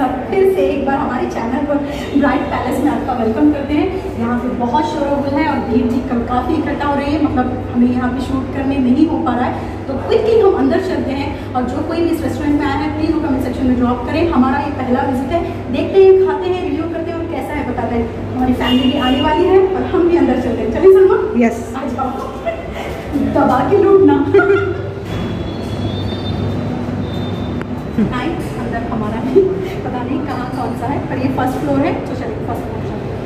सब फिर से एक बार हमारे चैनल पर ब्राइट पैलेस में आपका वेलकम करते हैं। यहाँ पे बहुत शोरगुल है और भीड़ भी काफ़ी इकट्ठा हो रही है, मतलब हमें यहाँ पे शूट करने नहीं हो पा रहा है, तो क्विकली हम अंदर चलते हैं। और जो कोई भी इस रेस्टोरेंट में आया है प्लीज़ वो कमेंट सेक्शन में ड्रॉप करें। हमारा ये पहला विजिट है, देखते हैं, खाते हैं, रिव्यू करते हैं और कैसा है बताते हैं। हमारी फैमिली भी आने वाली है और हम भी अंदर चलते हैं। चलिए सलमा। यस, दबा के लूटना। अंदर हमारा भी पता नहीं कहाँ कौन सा है, पर ये फर्स्ट फ्लोर है, तो चलिए फर्स्ट फ्लोर चलते हैं।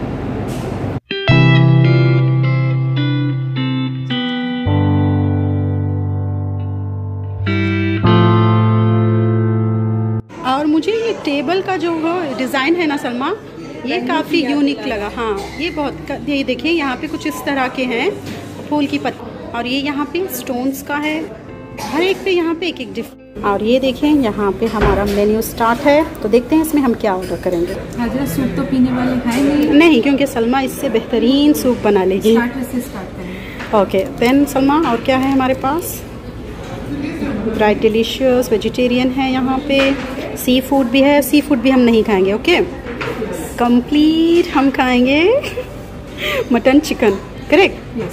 और मुझे ये टेबल का जो डिज़ाइन है ना सलमा, ये काफ़ी यूनिक लगा। हाँ, ये बहुत, ये देखिए यहाँ पे कुछ इस तरह के हैं फूल की पत्ती, और ये यहाँ पे स्टोन्स का है, हर एक पे यहाँ पे एक एक डिफरेंट। और ये देखें यहाँ पे हमारा मेन्यू स्टार्ट है, तो देखते हैं इसमें हम क्या ऑर्डर करेंगे। हाजरा सूप तो पीने वाले हैं नहीं, क्योंकि सलमा इससे बेहतरीन सूप बना लेगी। स्टार्टर से स्टार्ट करेंगे। ओके देन सलमा, और क्या है हमारे पास? ब्राइट डिलीशियस वेजिटेरियन है, यहाँ पे सी फूड भी है। सी फूड भी हम नहीं खाएंगे, ओके कंप्लीट हम खाएंगे mutton chicken, correct? Yes.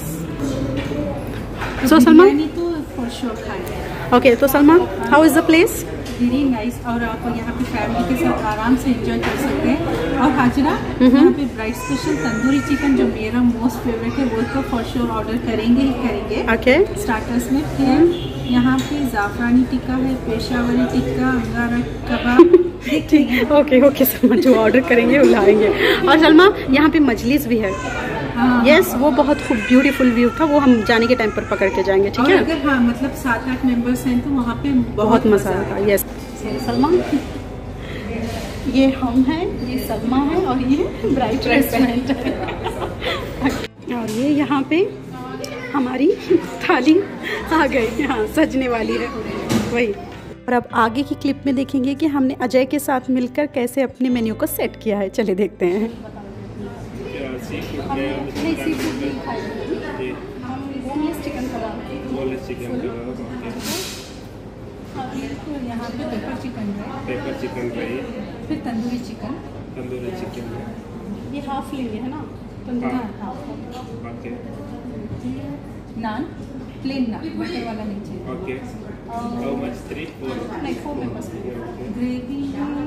So Salma, तो फॉर श्योर खाएंगे। ओके तो Salma, how is the place? Very nice, और आप यहाँ पे फैमिली के साथ आराम से एंजॉय कर सकते हैं। और हाजरा, यहाँ पे ब्राइट स्पेशल तंदूरी चिकन जो मेरा मोस्ट फेवरेट है, वो तो फॉर श्योर ऑर्डर करेंगे ही करेंगे। ओके स्टार्टर्स में फिर यहाँ पे जाफरानी टिक्का है, पेशावरी टिक्का, अंगारा कबाब। ठीक, ओके सलमा, जो ऑर्डर करेंगे वो लाएंगे। और सलमा, यहाँ पे मजलिस भी है। यस, वो बहुत खूब ब्यूटीफुल व्यू था, वो हम जाने के टाइम पर पकड़ के जाएंगे, ठीक है? अगर हाँ मतलब 7-8 मेंबर्स हैं तो वहाँ पे बहुत मजा आएगा। यस सलमा, ये हम हैं, ये सलमा है और ये ब्राइट रेस्टोरेंट है। और ये यहाँ पे हमारी थाली आ गई, हाँ सजने वाली है वही। और अब आगे की क्लिप में देखेंगे कि हमने अजय के साथ मिलकर कैसे अपने मेन्यू को सेट किया है। चलिए देखते हैं। यहाँ पे पेपर चिकन है, फिर तंदूरी चिकन ये हाफ लेंगे है ना? Okay. Naan, plain naan, butter वाला नहीं चाहिए। ओके। How much? 3-4? नहीं, 4 मेंबर्स। ग्रेवी,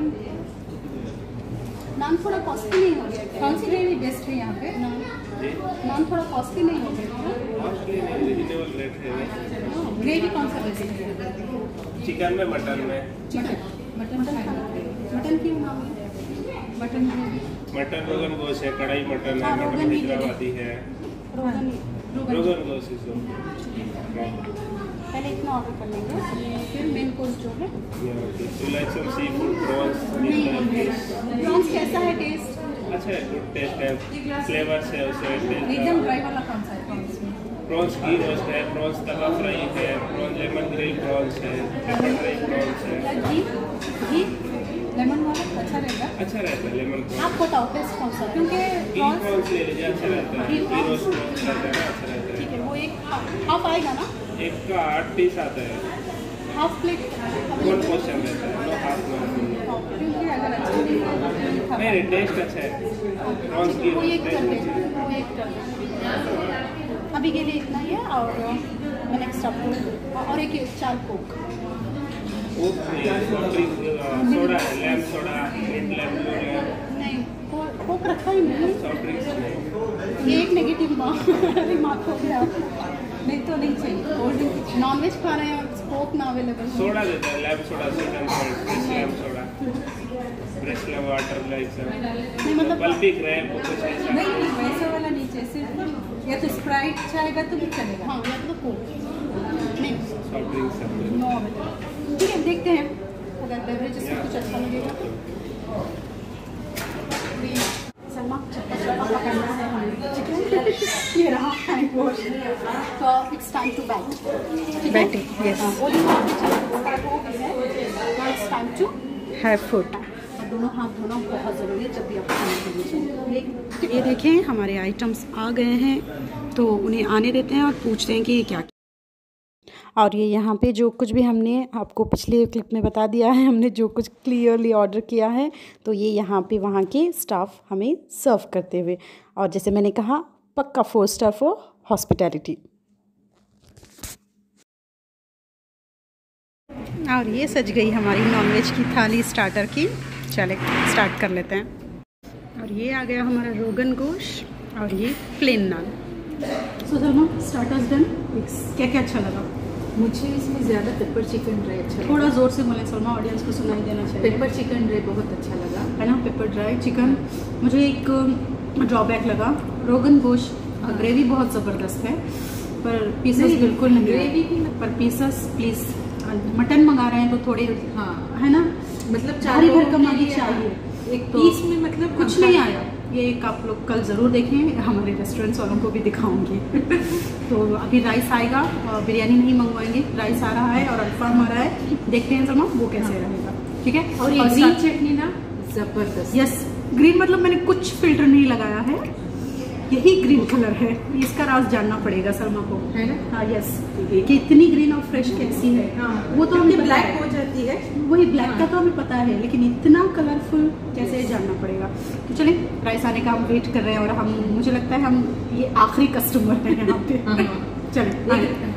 नान थोड़ा कॉस्टली नहीं हो गया? कौन सी ग्रेवी बेस्ट है यहाँ पे? नान थोड़ा कॉस्टली नहीं हो गया? रीजनेबल रेट है। ग्रेवी कौन सा बेस्ट है? चिकन में, मटन में? मटन की नाम है मटन ग्रेवी। मटन रोगन गोश है, कढ़ाई मटन है, मटन हैदराबादी है, रोगन गोश। पहले इतना ऑर्डर कर लेंगे, फिर मेन कोर्स जो है। You like some seafood, prawns? Prawns कैसा है टेस्ट? अच्छा है, गुड टेस्ट है, फ्लेवर्स है उससे। एकदम ड्राई वाला कौन सा है प्रॉन्स में? प्रॉन्स घी रोस्ट है, प्रॉन्स तवा फ्राई है, प्रॉन्स लेमन ग्रिल प्रॉन्स है, पेपर फ्राई प्रॉन्स है। घी लेमन वाला अच्छा रहेगा? अच्छा रहता है लेमन प्रॉन्स। आप बताओ टेस्ट कौन सा? क्योंकि घी प्रॉन्स ले लीजिए, अच्छा रहता है। घी रोस्ट प्रॉन्स रहता है, अच्छा रहता है। ठीक है, वो एक हाफ आएगा ना? एक का 8 पीस आता है, हाफ प्लेट 1 पोर्शन रहता है, नो हाफ नो। क्योंकि अगर अच्छा नहीं, टेस्ट अच्छा है, प्रॉन्स की वो एक कर टेस्ट दें, अच्छा है। वो एक कर दें। अभी के लिए इतना ही है, और नेक्स्ट आपको और एक 4 कोक। सोडा है, lime soda, mint lime soda. नहीं, कोक रखा ही नहीं। सॉफ्ट ड्रिंक्स नहीं। ये एक नेगेटिव मार्क हो गया। नहीं तो नहीं चाहिए। कोल्ड ड्रिंक नॉनवेज खा रहे हैं और कोक ना अवेलेबल है। सोडा देता है, lime soda, sweet and salt, fresh lime soda, fresh water like सब। नहीं मतलब बल्बी ग्रेप कुछ ऐसा। नहीं वैसा वाला नहीं चाहिए, सिर्फ या तो स्प्राइट चाहेगा तो भी चलेगा। हाँ, या तो कोक नहीं, सॉफ्ट ड्रिंक्स सब। No available. ठीक है, देखते हैं अगर बेवरेजेस में कुछ अच्छा लगेगा। सलमा चप्पा पकड़ना है हमें, ठीक है? ये रहा हैंड वॉश, तो it's time to bat. Batting, yes. It's time to have food. दोनों हाथ धोना बहुत ज़रूरी है जब भी आप खाने के लिए चाहिए। ये देखें हमारे आइटम्स आ गए हैं, तो उन्हें आने देते हैं और पूछते हैं कि ये क्या। और ये यहाँ पे जो कुछ भी हमने आपको पिछले क्लिप में बता दिया है, हमने जो कुछ क्लियरली ऑर्डर किया है, तो ये यहाँ पे वहाँ के स्टाफ हमें सर्व करते हुए, और जैसे मैंने कहा पक्का 4 स्टार फॉर हॉस्पिटैलिटी। और ये सज गई हमारी नॉनवेज की थाली स्टार्टर की। चले स्टार्ट कर लेते हैं। और ये आ गया हमारा रोगन गोश्त और ये plain naan. So Salma, starters done. क्या क्या अच्छा लगा? मुझे इसमें ज़्यादा पेपर चिकन ड्राई अच्छा लगा। थोड़ा ज़ोर से बोलें सलमा, ऑडियंस को सुनाई देना चाहिए। पेपर चिकन ड्राई बहुत अच्छा लगा, है ना, पेपर ड्राई चिकन। मुझे एक ड्रॉबैक लगा, रोगन गोश्त ग्रेवी बहुत ज़बरदस्त है, पर पीसेस बिल्कुल नहीं। ग्रेवी भी पर पीसेस प्लीज़, मटन मंगा रहे हैं तो थोड़े, हाँ है ना, मतलब भारी भरकम आगे चाहिए। एक तो पीस में मतलब कुछ नहीं आया। ये एक आप लोग कल ज़रूर देखें, हमारे रेस्टोरेंट्स वालों को भी दिखाऊंगी। तो अभी राइस आएगा, बिरयानी नहीं मंगवाएंगे, राइस आ रहा है और अल्फाम आ रहा है। देखते हैं सलमा वो कैसे रहेगा, ठीक है। और ये ग्रीन चटनी ना ज़बरदस्त। यस, ग्रीन मतलब मैंने कुछ फिल्टर नहीं लगाया है, यही ग्रीन कलर है। इसका राज जानना पड़ेगा सलमा को, है ना। हाँ यस, कि इतनी ग्रीन और फ्रेश कैसी है। हाँ, वो तो हमें ब्लैक हो जाती है, वही ब्लैक का तो हमें पता है, लेकिन इतना कलरफुल कैसे जानना पड़ेगा। तो चलें, राइस आने का हम वेट कर रहे हैं, और हम, मुझे लगता है हम ये आखिरी कस्टमर हैं यहाँ पे। चलें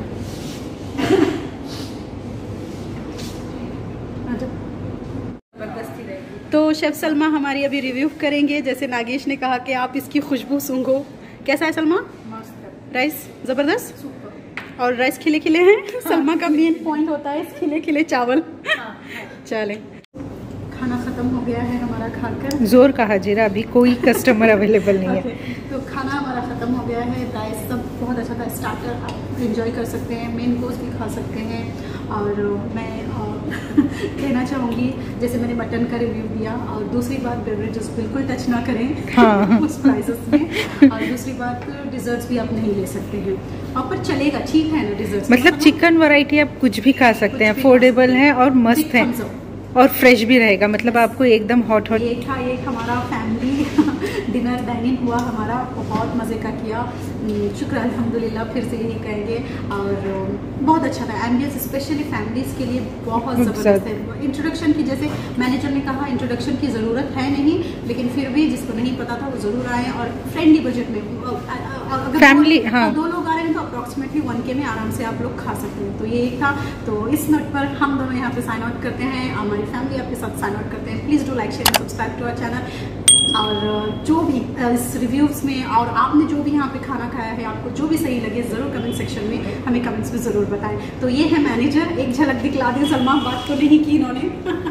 तो शेफ सलमा हमारी अभी रिव्यू करेंगे। जैसे नागेश ने कहा कि आप इसकी खुशबू सूंघो। कैसा है सलमा? मस्त। राइस ज़बरदस्त, सुपर। और राइस खिले खिले हैं। सलमा का मेन पॉइंट होता है खिले खिले चावल। चलें, खाना ख़त्म हो गया है हमारा खाकर। जोर कहा जीरा, अभी कोई कस्टमर अवेलेबल नहीं है। तो खाना हमारा ख़त्म हो गया है। राइस सब बहुत अच्छा था, स्टार्टर आप एंजॉय कर सकते हैं, मेन कोर्स भी खा सकते हैं। और मैं कहना चाहूँगी, जैसे मैंने मटन का रिव्यू दिया, और दूसरी बात बेवरेजेस बिल्कुल टच ना करें। हाँ। उस प्राइसेस में। और दूसरी बात, डिज़र्ट्स भी आप नहीं ले सकते हैं, और पर चलेगा, ठीक है ना डिज़र्ट्स। मतलब चिकन वैरायटी आप कुछ भी खा सकते हैं, अफोर्डेबल है और मस्त है, और फ्रेश भी रहेगा। मतलब आपको एकदम हॉट हॉट। ये था, ये हमारा फैमिली डिनर डाइनिंग हुआ हमारा, बहुत मज़े का किया। शुक्र अल्हम्दुलिल्लाह, फिर से यही कहेंगे। और बहुत अच्छा था, एम्बियंस स्पेशली फैमिलीज़ के लिए बहुत ज़बरदस्त है। इंट्रोडक्शन की, जैसे मैनेजर ने कहा, इंट्रोडक्शन की ज़रूरत है नहीं, लेकिन फिर भी जिसको नहीं पता था वो ज़रूर आए, और फ्रेंडली बजट में। अगर फैमिली, हाँ, 2 लोग आ रहे हैं तो अप्रॉक्सीमेटली 1K में आराम से आप लोग खा सकते हैं। तो ये एक था। तो इस नोट पर हम दोनों यहाँ पे साइन आउट करते हैं, हमारी फैमिली आपके साथ साइन आउट करते हैं। Please do like, share, subscribe to our channel. और जो भी इस रिव्यूज़ में, और आपने जो भी यहाँ पे खाना खाया है, आपको जो भी सही लगे, ज़रूर कमेंट सेक्शन में हमें कमेंट्स में ज़रूर बताएं। तो ये है मैनेजर, एक झलक दिखला दें सलमा, बात तो नहीं की इन्होंने।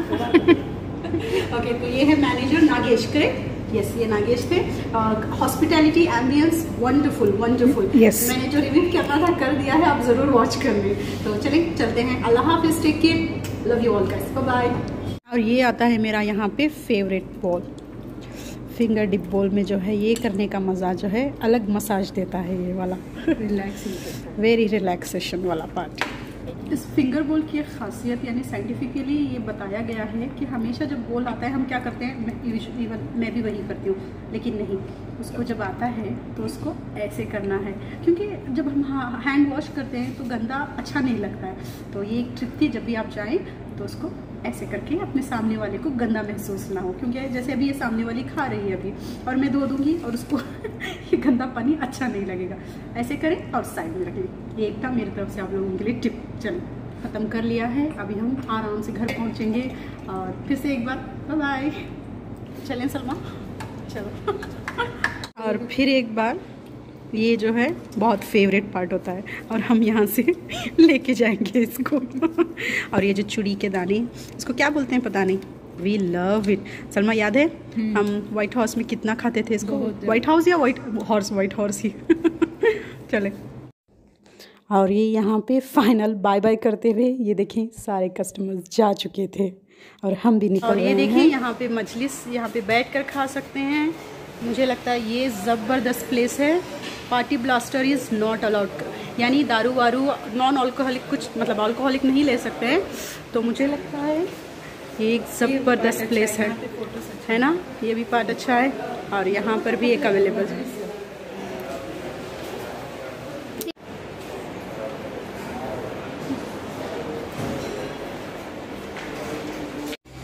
ओके, तो ये है मैनेजर नागेश, करेक्ट? यस, ये नागेश थे। Hospitality ambience wonderful wonderful. Yes. मैंने जो रिव्यू करना था कर दिया है, आप ज़रूर वॉच कर लें। तो चलें, चलते हैं। अल्लाह हाफिज़, take care, love you all guys, bye bye. और ये आता है मेरा यहाँ पे favourite bowl, finger dip bowl में जो है ये करने का मज़ा जो है अलग मसाज देता है, ये वाला रिलैक्सिंग, वेरी रिलैक्सेशन वाला पार्ट। इस फिंगर बोल की एक खासियत, यानी साइंटिफिकली ये बताया गया है कि हमेशा जब बोल आता है हम क्या करते हैं, मैं भी वही करती हूँ, लेकिन नहीं, उसको जब आता है तो उसको ऐसे करना है, क्योंकि जब हम हैंड वॉश करते हैं तो गंदा अच्छा नहीं लगता है। तो ये एक ट्रिक थी, जब भी आप जाएँ तो उसको ऐसे करके अपने सामने वाले को गंदा महसूस ना हो, क्योंकि जैसे अभी ये सामने वाली खा रही है अभी, और मैं धो दूँगी और उसको ये गंदा पानी अच्छा नहीं लगेगा। ऐसे करें और साइड में रखें। ये एक था मेरी तरफ से आप लोगों के लिए टिप। चलो, ख़त्म कर लिया है, अभी हम आराम से घर पहुँचेंगे। और फिर से एक बार बाय बाय। चलें सलमा, चलो। और फिर एक बार, ये जो है बहुत फेवरेट पार्ट होता है, और हम यहाँ से लेके जाएंगे इसको। और ये जो चूड़ी के दाने, इसको क्या बोलते हैं पता नहीं, वी लव इट। सलमा याद है हम व्हाइट हाउस में कितना खाते थे इसको? व्हाइट हाउस या व्हाइट हॉर्स ही। चले, और ये यहाँ पे फाइनल बाय बाय करते हुए, ये देखें सारे कस्टमर्स जा चुके थे और हम भी निकल रहे हैं। और ये देखें यहाँ पे मजलिस, यहाँ पे बैठ कर खा सकते हैं। मुझे लगता है ये ज़बरदस्त प्लेस है। Party blaster is not allowed, यानी दारू वारू नॉन अल्कोहलिक, कुछ मतलब अल्कोहलिक नहीं ले सकते हैं। तो मुझे लगता है ये एक ज़बरदस्त प्लेस है ना, ये भी पार्ट अच्छा है। और यहाँ पर भी एक अवेलेबल है।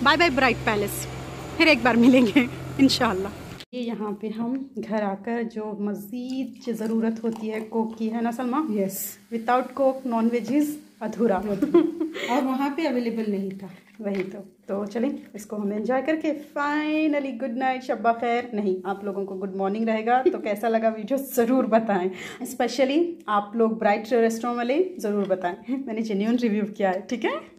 बाय बाय ब्राइट पैलेस, फिर एक बार मिलेंगे इंशाल्लाह। ये यहाँ पे हम घर आकर जो मज़ीद ज़रूरत होती है कोक की, है ना Salma? Yes. Without coke non veg is अधूरा। और वहाँ पे अवेलेबल नहीं था। वही तो चलें इसको हम एंजॉय करके फाइनली गुड नाइट, शब्बा खैर नहीं, आप लोगों को गुड मॉर्निंग रहेगा। तो कैसा लगा वीडियो ज़रूर बताएं, स्पेशली आप लोग ब्राइट रेस्टोरेंट वाले ज़रूर बताएं, मैंने जेन्युइन रिव्यू किया है, ठीक है।